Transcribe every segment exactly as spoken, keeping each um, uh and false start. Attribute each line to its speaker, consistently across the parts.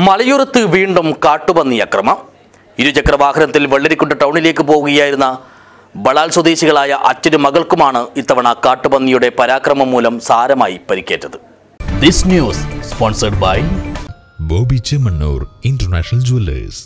Speaker 1: മലയോരത്ത് വീണ്ടും കാട്ടുപന്നി അക്രമം. ഇരുചക്ര വാഹനത്തിൽ വെള്ളരിക്കുണ്ട് ടൗണിലേക്ക് പോവുകയായിരുന്ന ബളാൽ സ്വദേശികളായ അച്ഛനും മകൾക്കുമാണ് ഇത്തവണ കാട്ടുപന്നിയുടെ പരാക്രമം മൂലം സാരമായി പരിക്കേറ്റത്. This news sponsored by
Speaker 2: Bobby Chemmanur international jewellers.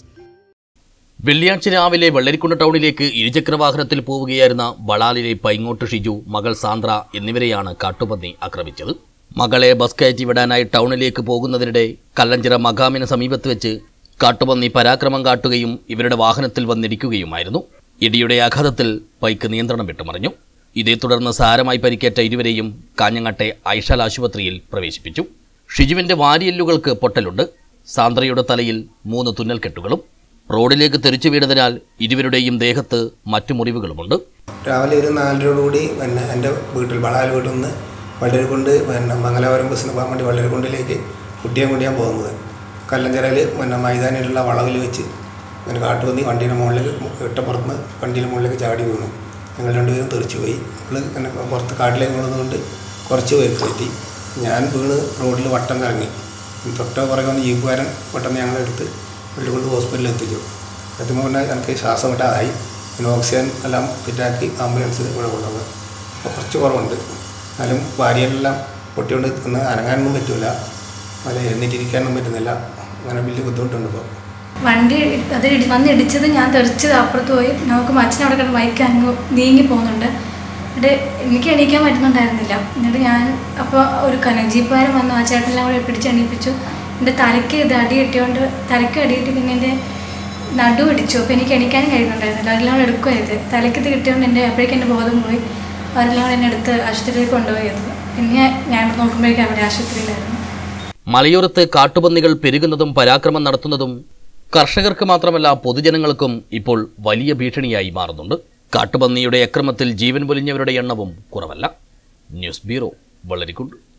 Speaker 1: വെള്ളിയാഴ്ച രാവിലെ വെള്ളരിക്കുണ്ട് ടൗണിലേക്ക് ഇരുചക്ര വാഹനത്തിൽ പോവുകയായിരുന്ന ബളാലിലെ പൈങ്ങോട്ട് ഷിജു, മകൾ സാന്ദ്ര എന്നിവരെയാണ് കാട്ടുപന്നി ആക്രമിച്ചത്. മകളെ ബസ് കയറ്റി വിടാനായി ടൗണിലേക്ക് പോകുന്നതിനിടെ കല്ലഞ്ചിറ മഖാമിന് സമീപത്ത് വെച്ച് കാട്ടുപന്നി പരാക്രമം കാട്ടുകയും ഇവരുടെ വാഹനത്തിൽ വന്നിടിക്കുകയുമായിരുന്നു. ഇടിയുടെ ആഘാതത്തിൽ ബൈക്ക് നിയന്ത്രണം വിട്ടുമറിഞ്ഞു. ഇതേ തുടർന്ന് സാരമായി പരിക്കേറ്റ ഇരുവരെയും കാഞ്ഞങ്ങാട്ടെ ഐഷാൽ ആശുപത്രിയിൽ പ്രവേശിപ്പിച്ചു. ഷിജുവിന്റെ വാരിയെല്ലുകൾക്ക് പൊട്ടലുണ്ട്. സാന്ദ്രയുടെ തലയിൽ മൂന്ന് തുന്നൽ കെട്ടുകളും. റോഡിലേക്ക് തെറിച്ചു വീണതിനാൽ ഇരുവരുടെയും ദേഹത്ത് മറ്റു മുറിവുകളുമുണ്ട്.
Speaker 3: രാവിലെ ഒരു നാലരയോടുകൂടി പിന്നെ എൻ്റെ വീട്ടിൽ ബളാൽ വീട്ടിൽ നിന്ന് വെള്ളരിക്കുണ്ട് പിന്നെ മംഗലാപുരം ബസ്സിന് പോകാൻ വേണ്ടി വെള്ളരിക്കുണ്ടിലേക്ക് കുട്ടിയെ കൊണ്ടിയാൻ പോകുന്നത്. കല്ലഞ്ചിറയിൽ പിന്നെ മൈതാനിലുള്ള വളവിൽ വെച്ച് പിന്നെ കാട്ടുപന്നി വണ്ടീൻ്റെ മുകളിലേക്ക് ഇട്ടപ്പുറത്ത് വണ്ടിയുടെ മുകളിലേക്ക് ചാടി വീണു. ഞങ്ങൾ രണ്ടുപേരും തെറിച്ചു പോയി. നമ്മൾ പിന്നെ പുറത്ത് കാട്ടിലേക്ക് വീണതുകൊണ്ട് കുറച്ച് പേര് കയറ്റി. ഞാൻ വീണ് റോഡിൽ വട്ടം കറങ്ങി. തൊട്ടോ പുറകെ വന്ന് ജീപ്പുകാരൻ പെട്ടെന്ന് ഞങ്ങളെടുത്ത് വെള്ളിക്കൊണ്ട് ഹോസ്പിറ്റലിൽ എത്തിച്ചു. എത്തുമ്പോൾ പിന്നെ എനിക്ക് ശ്വാസം വിട്ടാതായി. പിന്നെ ഓക്സിജൻ എല്ലാം ഫിറ്റാക്കി ആംബുലൻസിൽ ഇവിടെ കൊണ്ടുവന്നു. അപ്പോൾ കുറച്ച് കുറവുണ്ട്. എന്നാലും ഭാര്യയെല്ലാം പൊട്ടിയോണ്ട് ഒന്ന് അനങ്ങാനൊന്നും പറ്റില്ല, അല്ല എഴുന്നേറ്റിരിക്കാനൊന്നും പറ്റുന്നില്ല. അങ്ങനെ വലിയ ബുദ്ധിമുട്ടുണ്ട്. ഇപ്പോൾ
Speaker 4: വണ്ടി അത് വന്ന് ഇടിച്ചത് ഞാൻ തെറിച്ചത് അപ്പുറത്ത് പോയി. നമുക്ക് അച്ഛൻ അവിടെ കിടന്ന് ബൈക്ക് അങ്ങ് നീങ്ങി പോകുന്നുണ്ട്. എന്നിട്ട് എനിക്ക് എണീക്കാൻ പറ്റുന്നുണ്ടായിരുന്നില്ല. എന്നിട്ട് ഞാൻ അപ്പോൾ ഒരു കന ജീപ്പുകാരൻ വന്നു. ആ ചേട്ടനെല്ലാം കൂടെ പിടിച്ച് എണീപ്പിച്ചു. എൻ്റെ തലയ്ക്ക് ഇത് അടി കിട്ടിയോണ്ട് തലയ്ക്ക് അടിയിട്ട് പിന്നെ എൻ്റെ നടു ഇടിച്ചു. അപ്പോൾ എനിക്ക് എണീക്കാനും കഴിയുന്നുണ്ടായിരുന്നില്ല. അതെല്ലാം എടുക്കുമായത് തലയ്ക്ക് ഇത് കിട്ടിയോണ്ട് എൻ്റെ അപ്പോഴേക്കും എൻ്റെ ബോധം പോയി. അവരെല്ലാം കൂടെ എന്നെ എടുത്ത് ആശുപത്രിയിലേക്ക് കൊണ്ടുപോയത്. പിന്നെ ഞാൻ നോക്കുമ്പോഴേക്കും അവിടെ ആശുപത്രിയിലായിരുന്നു.
Speaker 1: മലയോരത്ത് കാട്ടുപന്നികൾ പെരുകുന്നതും പരാക്രമം നടത്തുന്നതും കർഷകർക്ക് മാത്രമല്ല പൊതുജനങ്ങൾക്കും ഇപ്പോൾ വലിയ ഭീഷണിയായി മാറുന്നുണ്ട്. കാട്ടുപന്നിയുടെ അക്രമത്തിൽ ജീവൻ പൊലിഞ്ഞവരുടെ എണ്ണവും കുറവല്ല. News bureau, Vellarikundu.